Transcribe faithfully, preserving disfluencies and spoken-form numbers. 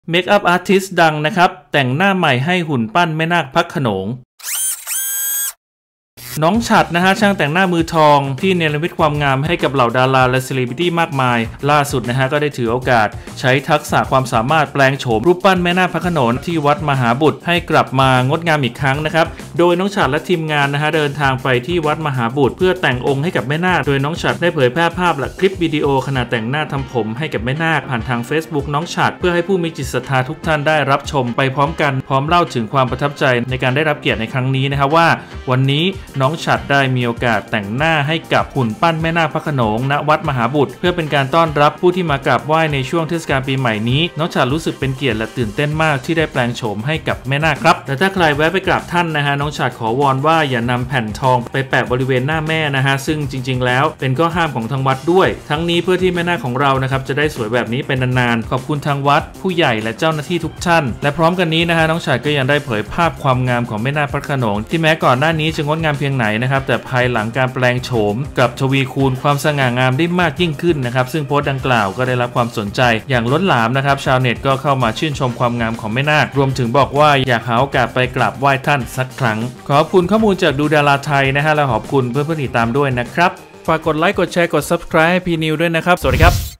เมคอัพอาร์ติสต์ดังนะครับแต่งหน้าใหม่ให้หุ่นปั้นแม่นาคพระโขนงน้องฉัตรนะฮะช่างแต่งหน้ามือทองที่เนรมิตความงามให้กับเหล่าดาราและเซเลบริตี้มากมายล่าสุดนะฮะก็ได้ถือโอกาสใช้ทักษะความสามารถแปลงโฉมรูปปั้นแม่นาคพระโขนงที่วัดมหาบุตรให้กลับมางดงามอีกครั้งนะครับโดยน้องฉัตรและทีมงานนะฮะเดินทางไปที่วัดมหาบุตรเพื่อแต่งองค์ให้กับแม่นาคโดยน้องฉัตรได้เผยแพร่ภาพและคลิปวิดีโอขณะแต่งหน้าทำผมให้กับแม่นาคผ่านทาง Facebook น้องฉัตรเพื่อให้ผู้มีจิตศรัทธาทุกท่านได้รับชมไปพร้อมกันพร้อมเล่าถึงความประทับใจในการได้รับเกียรติในครั้งนี้นะครับว่าวันนี้น้องฉัตรได้มีโอกาสแต่งหน้าให้กับหุ่นปั้นแม่นาคพระโขนงณวัดมหาบุตรเพื่อเป็นการต้อนรับผู้ที่มากราบไหว้ในช่วงเทศกาลปีใหม่นี้น้องฉัตรรู้สึกเป็นเกียรติและตื่นเต้นมากที่ได้แปลงโฉมให้กับแม่นาคครับแต่ถ้าใครแวะไปกราบท่านนะฮะน้องฉัตรขอวอนว่าอย่านำแผ่นทองไปแปะบริเวณหน้าแม่นะฮะซึ่งจริงๆแล้วเป็นข้อห้ามของทางวัดด้วยทั้งนี้เพื่อที่แม่นาคของเรานะครับจะได้สวยแบบนี้เป็นนานๆขอบคุณทางวัดผู้ใหญ่และเจ้าหน้าที่ทุกท่านและพร้อมกันนี้นะฮะน้องฉัตรก็ยังได้เผยภาพความงามของแม่นาคพระโขนงที่แม้ก่อนหน้านี้จะงดงามเพียงไหนนะครับแต่ภายหลังการแปลงโฉมกับทวีคูณความสง่างามได้มากยิ่งขึ้นนะครับซึ่งโพสต์ดังกล่าวก็ได้รับความสนใจอย่างล้นหลามนะครับชาวเน็ตก็เข้ามาชื่นชมความงามของแม่นาครวมถึงบอกว่าอยากหาโอกาสไปกราบไหว้ท่านสักครั้งขอบคุณข้อมูลจากดูดาราไทยนะฮะและขอบคุณเพื่อนๆติดตามด้วยนะครับฝากกดไลค์กดแชร์กด ซับสไครบ์ ให้พีนิวด้วยนะครับสวัสดีครับ